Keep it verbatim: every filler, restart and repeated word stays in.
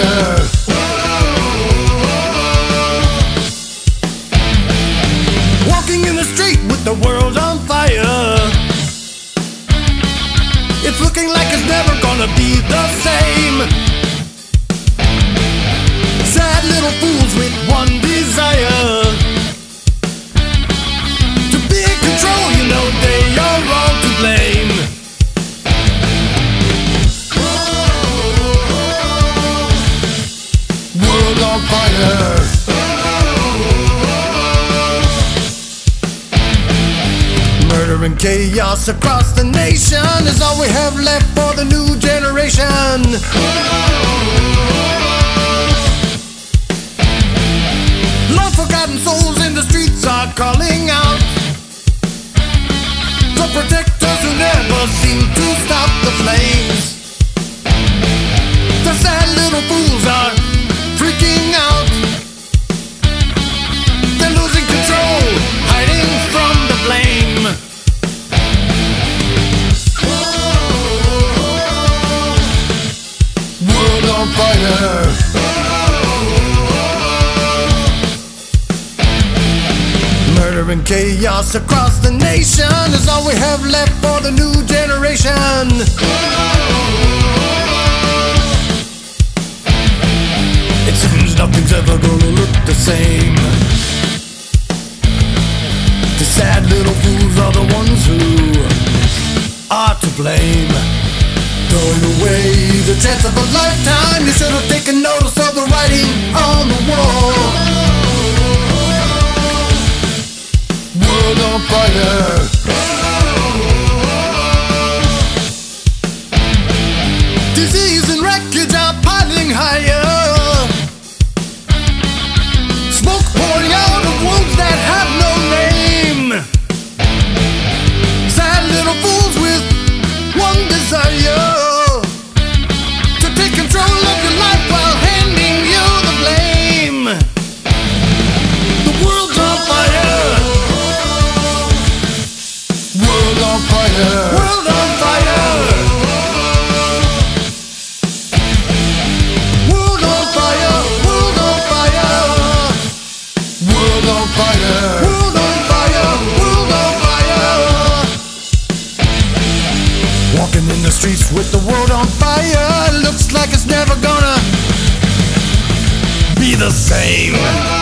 fire. Walking in the street with the world on fire. It's looking like it's never gonna be the same. Sad little fools with one desire, to be in control, you know they are all to blame. World on fire. Murder and chaos across the nation is all we have left for the new generation. Long-forgotten souls in the streets are calling out for protectors who never seem to stop the flames. The sad little fools are freaking out. They're losing control, hiding from the blame. World on fire. Murder and chaos across the nation is all we have left for the new generation. It seems nothing's ever gonna look the same. The sad little fools are the ones who are to blame. Throwing away the chance of a lifetime, you should have taken notice of the writing on the wall. World on fire. Disease and wreckage are piling higher. Smoke pouring out of wounds that have no name. Sad little fools with one desire, to take control of your life while handing you the blame. The world's on fire. World on fire. World on fire. World on fire. World on fire. World on fire. World on fire. World on fire. Walking in the streets with the world on fire, looks like it's never gonna be the same.